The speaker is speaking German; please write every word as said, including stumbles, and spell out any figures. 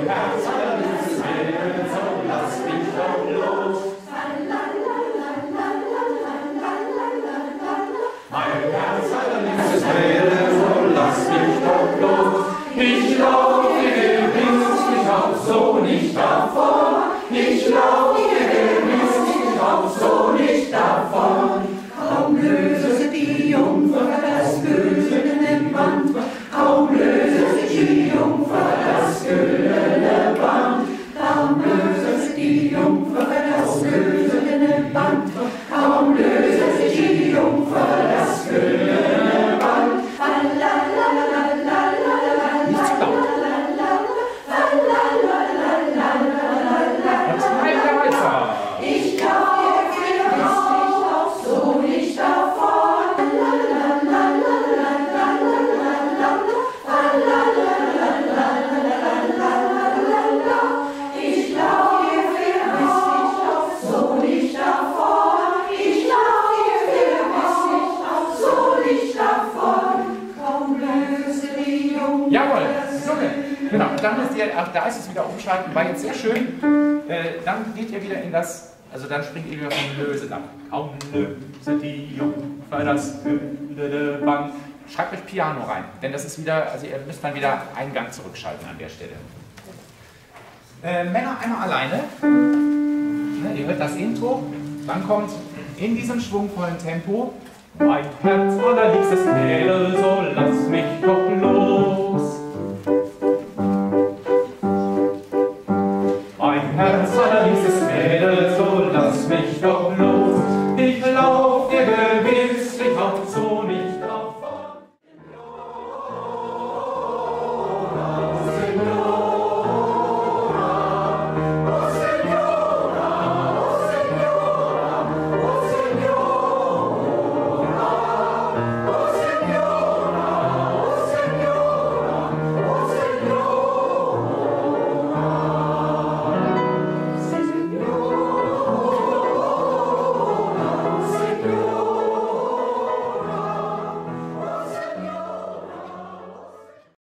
Herz allerliebstes Mädel, so lass mich doch los. Mein Herz allerliebstes Mädel, so lass mich doch los. Ich laufe gewiss, ich auch so nicht davon. Ich laufe gewiss, ich auch so nicht davon. Kaum löse die Jungfer das güldene Band, kaum löse die Jungfer das güldene Band, kaum löse die Jungfer das güldene Band, kaum löse die Jungfer das güldene Band. Nicht zu laut. Jetzt bleiben wir weiter. Ich laufe gewiss, ich auch so nicht davon. Ich laufe gewiss, ich auch so nicht davon. Ich laufe gewiss, ich auch so nicht davon. Kaum löse die Jungfer. Jawohl, Junge. Genau, dann müsst ihr, ach, da ist es wieder umschalten, war jetzt sehr schön. Äh, dann geht ihr wieder in das, also dann springt ihr wieder vom Lösedamm. Kaum löse die Jungfer das güldene Band. Schreibt euch Piano rein, denn das ist wieder, also ihr müsst dann wieder einen Gang zurückschalten an der Stelle. Äh, Männer einmal alleine. Ne, ihr hört das Intro, dann kommt in diesem schwungvollen Tempo mein Herz allerliebstes Mädel,